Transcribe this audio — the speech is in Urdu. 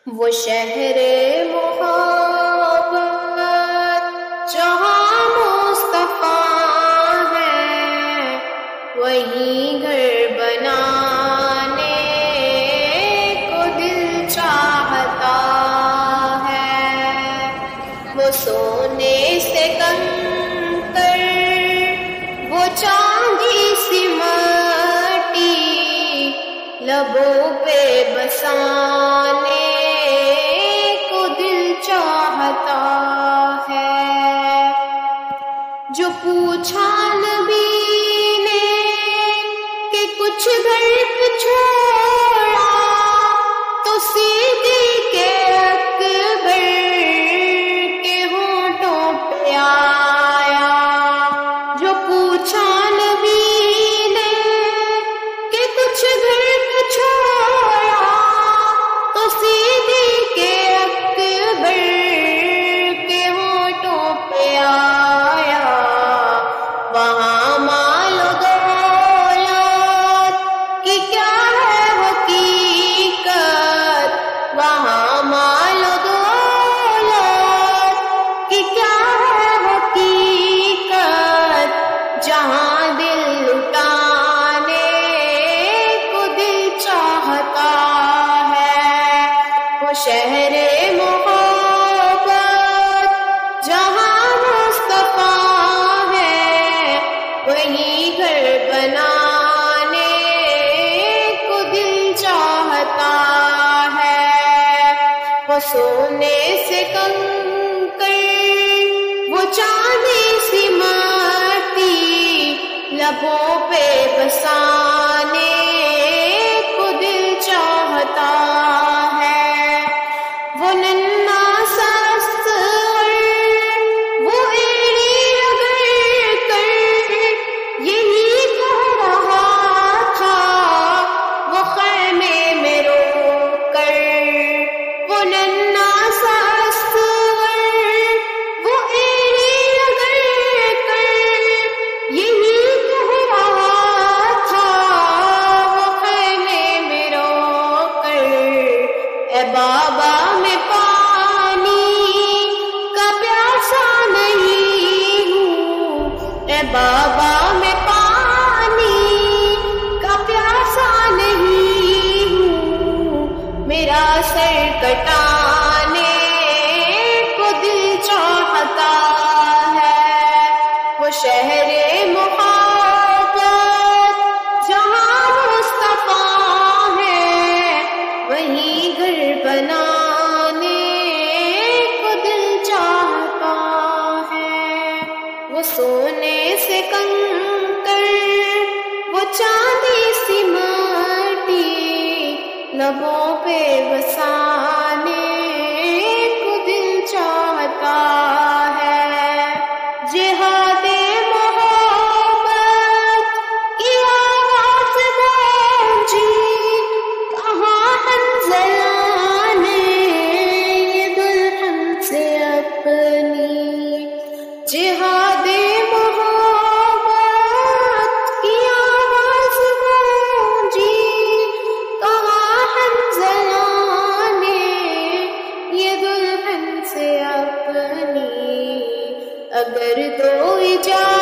وہ شہر محبت جہاں مصطفیٰ ہے، وہی گھر بنانے کو دل چاہتا ہے۔ وہ سونے سے کنکر، وہ چاندی سی مٹی، لبوں پہ بسانے کو دل چاہتا ہے۔ جو پوچھا نبی نے کہ کچھ گھر پہ چھوڑا، تو صدیق اکبر کے ہونٹوں پہ آیا۔ جو پوچھا نبی نے کہ کچھ گھر پہ چھوڑا، تو صدیق اکبر کے ہونٹوں پہ آیا۔ وہاں مال و دولت کی کیا ہے حقیقت، وہاں مال و دولت کی کیا ہے حقیقت، جہاں دل لٹانے کو دل چاہتا ہے۔ وہ شہر محبت جہاں مصطفیٰ ہے، وہی گھر بنانے کو دل چاہتا ہے۔ وہ سونے سے کنکر، وہ چاندی سی مٹی، لبوں پہ بسانے کو دل چاہتا ہے۔ وہ ننھا سا اصغر، وہ ایڑی رگڑ کر یہی کہہ رہا تھا، وہ خیمے میں رو کر۔ وہ ننھا سا اصغر، وہ ایڑی رگڑ کر یہی کہہ رہا تھا، وہ خیمے میں رو کر۔ اے بابا میں پانی کا پیاسا نہیں ہوں، اے بابا میں پانی کا پیاسا نہیں ہوں، میرا سر کٹانے کو دل چاہتا ہے۔ وہ شہر محبت جہاں مصطفیٰ ہے، وہی گھر بنانے کو دل چاہتا ہے۔ وہ سونے سے کنکر، وہ چاندی سی مٹی، لبوں پہ بسانے کو دل چاہتا ہے۔ جہاد محبت کی آواز گونجی، کہاں حنظلہ نے یہ دلہن سے اپنی۔ جہاد محبت کی آواز گونجی، کہاں حنظلہ نے یہ دلہن سے اپنی۔ اگر دو اجازت